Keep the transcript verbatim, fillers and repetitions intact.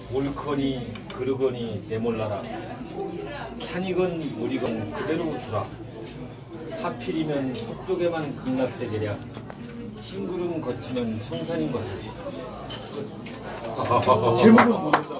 옳거니 그르거니 내몰라라. 산이건 물이건 그대로 두라. 하필이면 서쪽에만 극락세계랴. 흰구름 거치면 청산인 것을. 제목은 모른다.